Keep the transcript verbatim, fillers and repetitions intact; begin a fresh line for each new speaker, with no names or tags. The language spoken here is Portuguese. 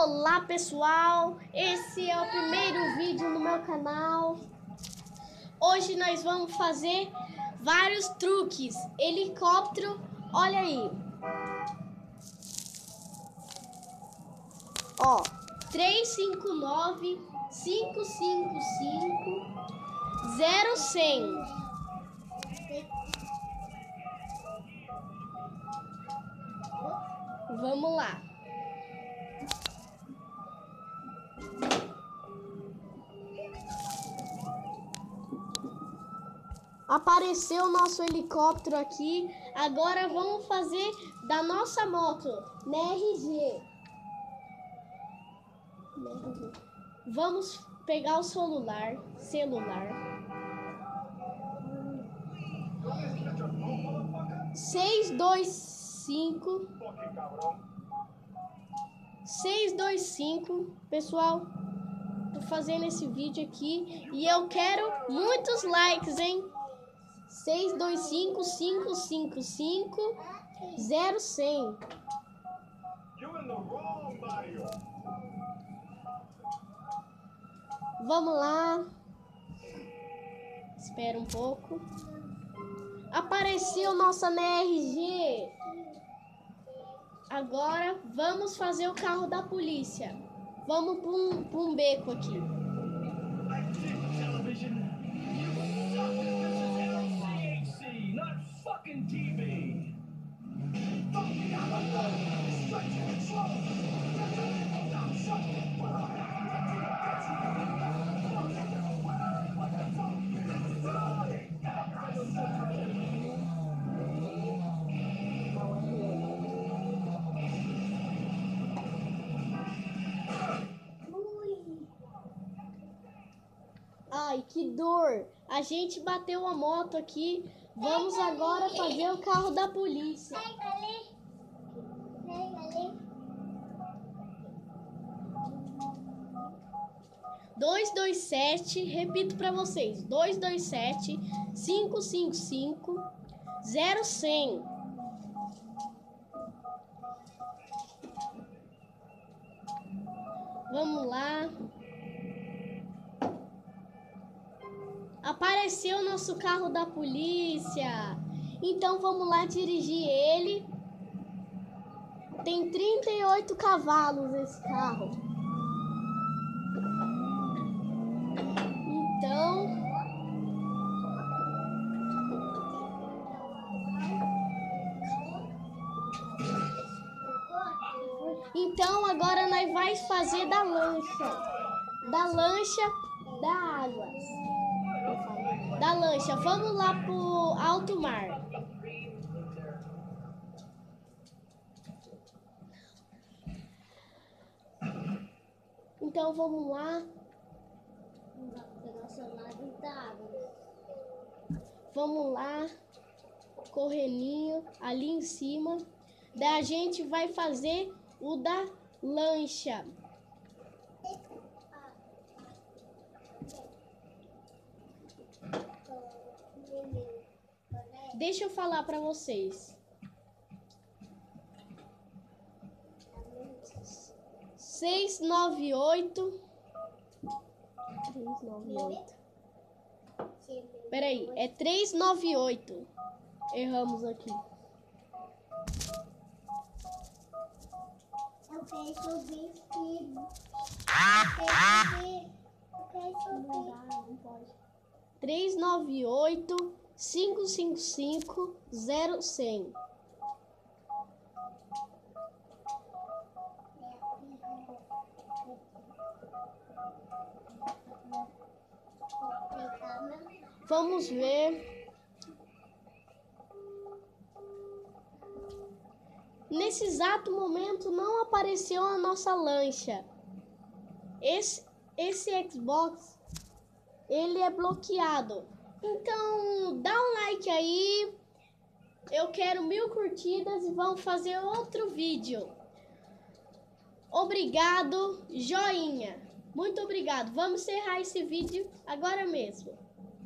Olá pessoal, esse é o primeiro vídeo no meu canal. Hoje nós vamos fazer vários truques. Helicóptero, olha aí. Ó, três cinco nove, cinco cinco cinco, zero cem. Vamos lá. Apareceu o nosso helicóptero aqui. Agora vamos fazer da nossa moto na R G. Vamos pegar o celular, celular. seis dois cinco seis dois cinco, pessoal. Tô fazendo esse vídeo aqui e eu quero muitos likes, hein? seis dois cinco, cinco cinco cinco, zero cem. Vamos lá. Espera um pouco. Apareceu nossa N R G. Agora vamos fazer o carro da polícia. Vamos para um, para um beco aqui. Ai, que dor! A gente bateu a moto aqui. Vamos agora fazer o carro da polícia. dois dois sete, repito para vocês, dois dois sete, cinco cinco cinco, zero cem. Vamos lá. Apareceu o nosso carro da polícia. Então vamos lá dirigir ele. Tem trinta e oito cavalos esse carro. Então Então agora nós vai fazer da lancha. Da lancha da água. Da lancha. Vamos lá pro alto mar. Então vamos lá. Vamos lá. Correninho ali em cima. Daí a gente vai fazer o da lancha. Deixa eu falar para vocês. seis nove oito. três nove oito. Peraí, é três nove oito. Erramos aqui.
Eu quero subir, filho. Eu quero subir. Eu quero subir.
Não dá, não pode. três nove oito, cinco cinco cinco, zero cem. Vamos ver. Nesse exato momento não apareceu a nossa lancha. Esse, esse Xbox, ele é bloqueado. Então dá um like aí. Eu quero mil curtidas e vamos fazer outro vídeo. Obrigado, joinha. Muito obrigado. Vamos encerrar esse vídeo agora mesmo.